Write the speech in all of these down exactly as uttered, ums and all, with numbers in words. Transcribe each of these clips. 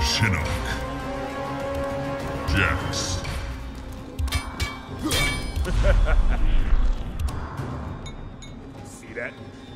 Shinnok. Jax. See that?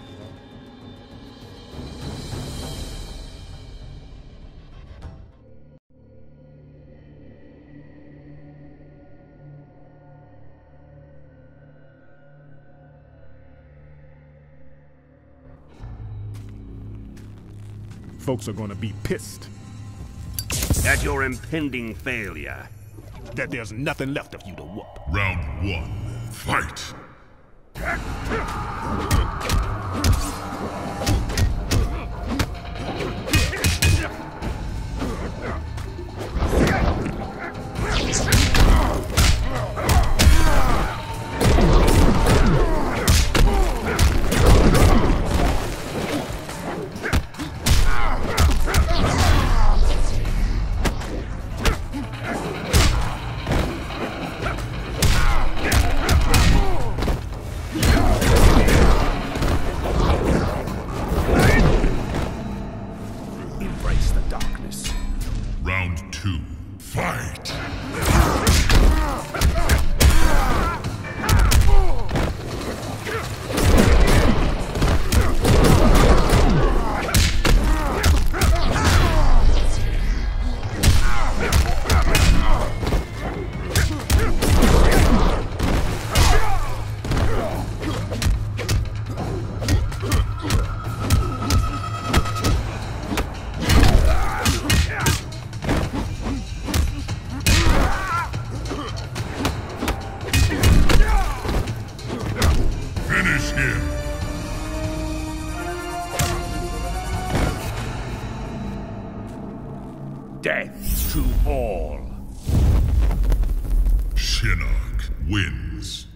Folks are gonna be pissed At your impending failure. that there's nothing left of you to whoop. Round one. Fight. Embrace the darkness. Round two. Fight. Finish him. Death to all. Shinnok wins.